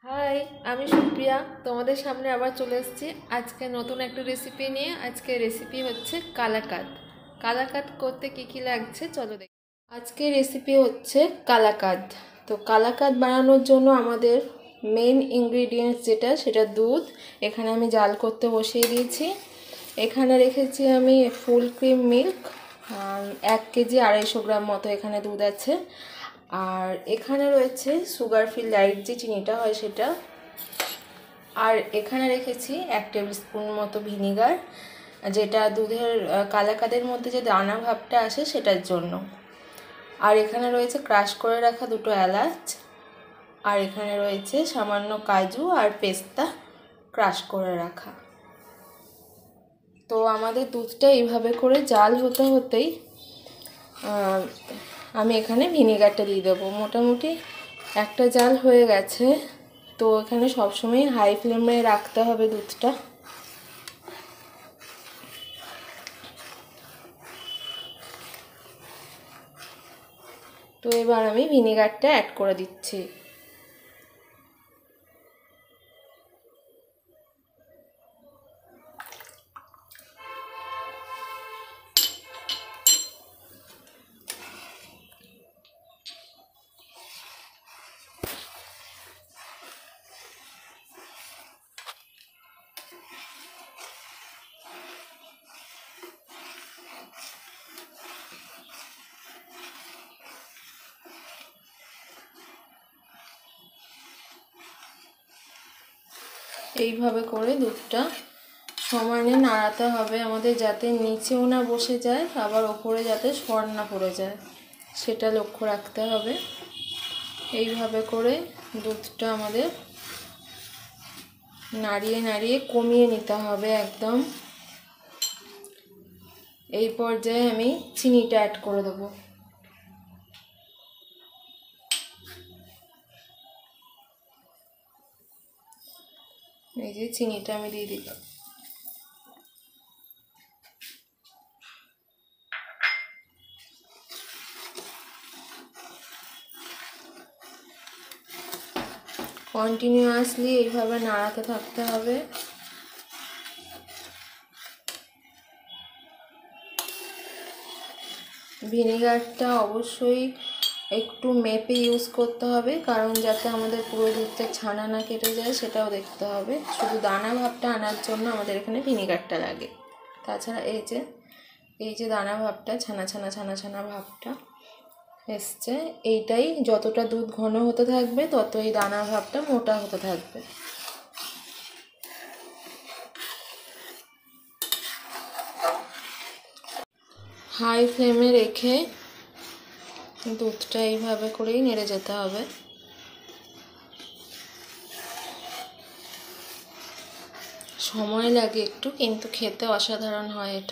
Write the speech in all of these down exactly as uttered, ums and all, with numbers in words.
High, আমি সুপ্রিয়া। তোমাদের সামনে আবার চলে এসেছি আজকে নতুন একটা রেসিপি নিয়ে। আজকে রেসিপি হচ্ছে কালাকাদ। কালাকাদ করতে কি কি লাগছে চলো দেখি। আজকে রেসিপি হচ্ছে কালাকাদ। তো কালাকাদ বানানোর জন্য আমাদের মেন ইনগ্রিডিয়েন্টস যেটা সেটা দুধ। এখানে আমি জাল করতে বসিয়ে দিয়েছি। এখানে রেখেছি আমি ফুল ক্রিম মিল্ক, এক কেজি আড়াইশো গ্রাম মতো এখানে দুধ আছে। আর এখানে রয়েছে সুগার ফ্রি লাইট যে চিনিটা হয় সেটা। আর এখানে রেখেছি এক টেবিল স্পুন মতো ভিনিগার, যেটা দুধের কালাকাদের মধ্যে যে দানা ভাবটা আসে সেটার জন্য। আর এখানে রয়েছে ক্রাশ করে রাখা দুটো এলাচ। আর এখানে রয়েছে সামান্য কাজু আর পেস্তা ক্রাশ করে রাখা। তো আমাদের দুধটা এইভাবে করে জাল হতে হতেই আমি এখানে ভিনিগারটা দিয়ে দেবো। মোটামুটি একটা জাল হয়ে গেছে। তো এখানে সবসময় হাই ফ্লেমে রাখতে হবে দুধটা। তো এবার আমি ভিনিগারটা অ্যাড করে দিচ্ছি। এইভাবে করে দুধটা সমানে নাড়াতে হবে আমাদের, যাতে নিচেও না বসে যায় আবার ওপরে যাতে সর না পড়ে যায় সেটা লক্ষ্য রাখতে হবে। এইভাবে করে দুধটা আমাদের নাড়িয়ে নাড়িয়ে কমিয়ে নিতে হবে একদম। এই পর্যায়ে আমি চিনিটা অ্যাড করে দেবো। এই যে চিনিটা আমি দিয়ে দিলাম। কন্টিনিউয়াসলি এইভাবে নাড়াতে থাকতে হবে। ভিনেগারটা অবশ্যই একটু মেপে ইউজ করতে হবে, কারণ যাতে আমাদের পুরো দুধটা ছানা না কেটে যায় সেটাও দেখতে হবে। শুধু দানা ভাবটা আনার জন্য আমাদের এখানে ভিনেগারটা লাগে। তাছাড়া এই যে এই যে দানা ভাবটা, ছানা ছানা ছানা ছানা ভাবটা এসছে, এইটাই যতটা দুধ ঘন হতে থাকবে তত এই দানা ভাবটা মোটা হতে থাকবে। হাই ফ্লেমে রেখে দুধটা এইভাবে করেই নেড়ে যেতে হবে। সময় লাগে একটু, কিন্তু খেতে অসাধারণ হয় এটা।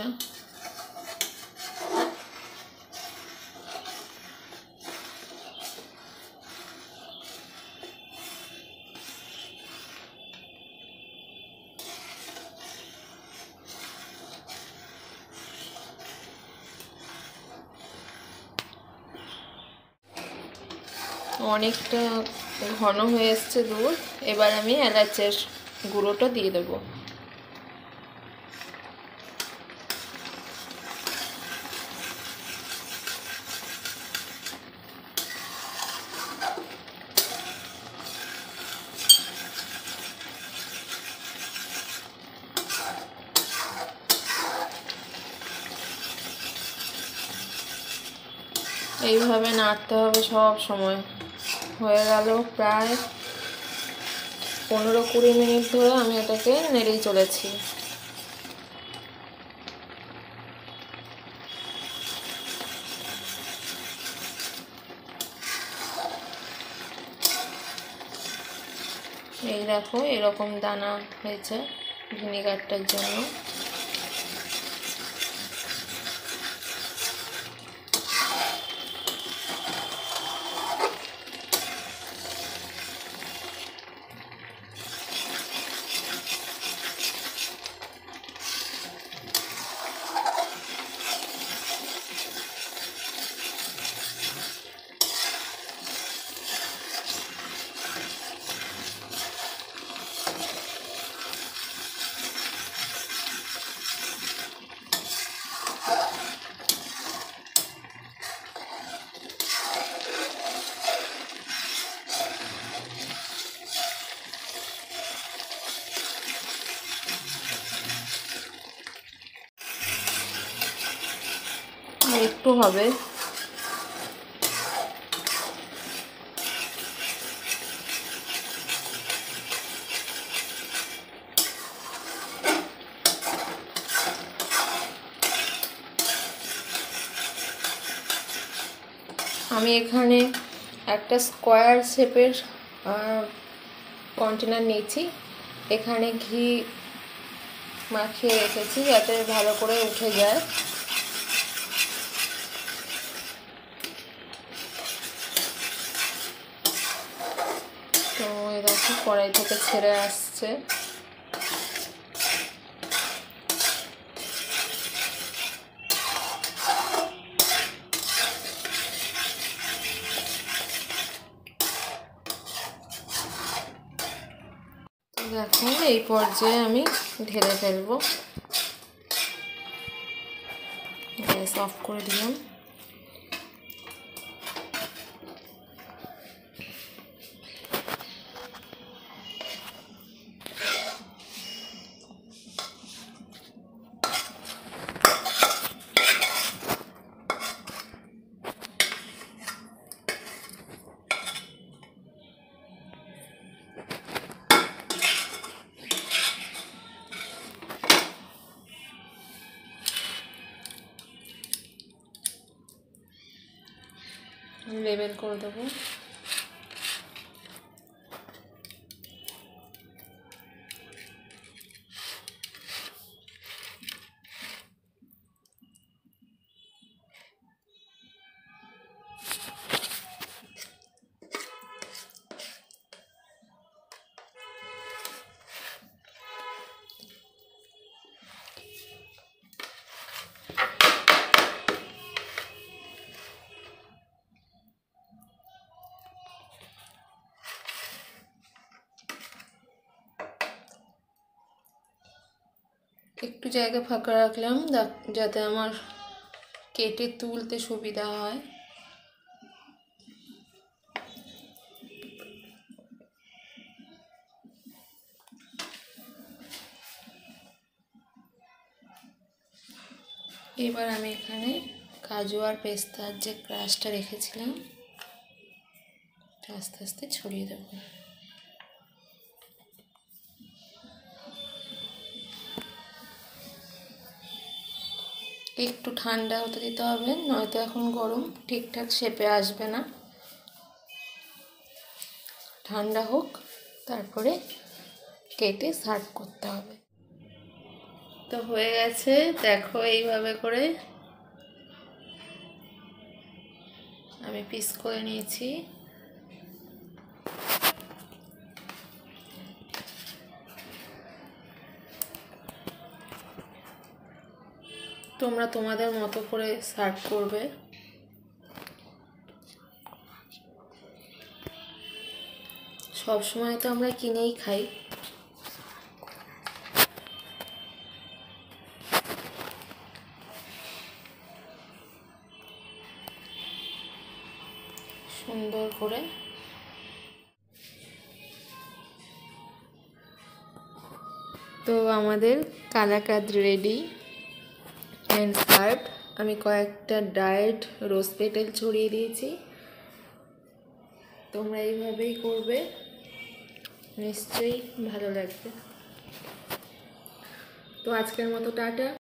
অনেকটা ঘন হয়ে এসছে দুধ। এবার আমি এলাচের গুঁড়োটা দিয়ে দেবো। এইভাবে নাড়তে হবে সব সময়। হয়ে গেল প্রায় পনেরো কুড়ি মিনিট ধরে আমি এটাকে নেড়েই চলেছি। এই দেখো এরকম দানা হয়েছে ভিনেগারটার জন্য। একটু হবে। আমি এখানে একটা স্কোয়ার শেপের কন্টেনার নিয়েছি, এখানে ঘি মাখিয়ে রেখেছি যাতে ভালো করে উঠে যায়। তো এই দেখো কড়াই থেকে ছেড়ে আসছে। দেখো এই পর্যায়ে আমি ঢেলে ফেলবো। গ্যাস অফ করে দিলাম। লেবেল করে দেবো। একটু জায়গা ফাঁকা রাখলাম যাতে আমার কেটে তুলতে সুবিধা হয়। এবার আমি এখানে কাজু আর পেস্তার যে ক্রাশটা রেখেছিলাম আস্তে আস্তে ছড়িয়ে দেব। একটু ঠান্ডা হতে দিতে হবে, নয়তো এখন গরম ঠিকঠাক শেপে আসবে না। ঠান্ডা হোক, তারপরে কেটে সার্ভ করতে হবে। তো হয়ে গেছে, দেখো এইভাবে করে আমি পিস করে নিয়েছি। তোমরা তোমাদের মতো করে সার্ভ করবে। সব সময় তো আমরা কিনেই খাই, সুন্দর করে। তো আমাদের কালাকাদ রেডি অ্যান্ড সার্ভ। আমি কয়েকটা ডায়েট রোজ পেটেল ছড়িয়ে দিয়েছি। তোমরা এইভাবেই করবে, নিশ্চয়ই ভালো লাগবে। তো আজকের মতো টাটা।